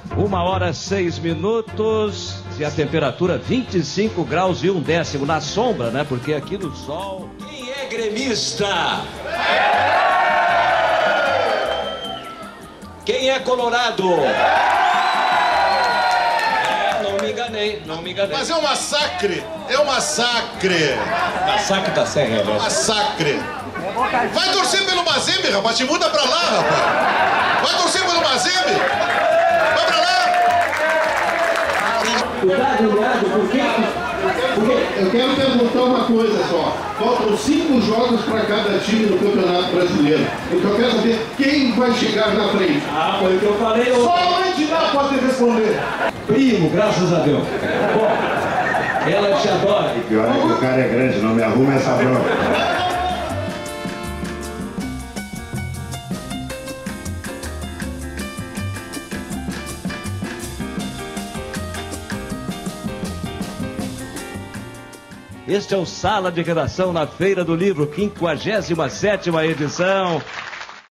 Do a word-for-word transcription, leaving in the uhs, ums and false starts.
Uma hora, seis minutos e a temperatura vinte e cinco graus e um décimo na sombra, né? Porque aqui no sol... Quem é gremista? Quem é colorado? É, não me enganei, não me enganei. Mas é um massacre, é um massacre. Massacre da Serra, é um massacre. Vai torcer pelo Mazembe, rapaz, te muda pra lá, rapaz. Vai torcer pelo Mazembe. Vai pra lá. Eu quero perguntar uma coisa só. Faltam cinco jogos para cada time no Campeonato Brasileiro. Então eu quero saber quem vai chegar na frente. Ah, foi o que eu falei. Só a Mandiná pode responder. Primo, graças a Deus. Bom, ela te adora. E pior é que o cara é grande, não me arruma essa bronca. Este é o Sala de Redação na Feira do Livro, quinquagésima sétima edição.